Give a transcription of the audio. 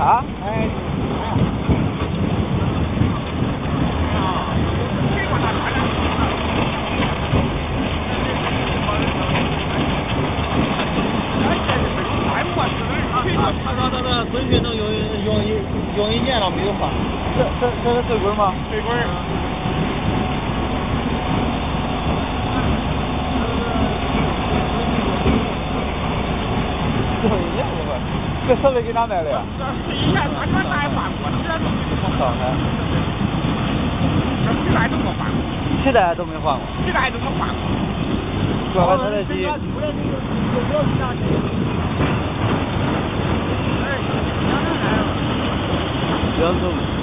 啊？ 哎。 他孙权都用一年了没有换。 这是水棍吗？ 水棍。 用一年没换，这手机给哪买的呀？ 以前他拿来换过， 从上海。 皮带都没换过。 皮带都没换过。 皮带都没换过。 主要他的机。两种。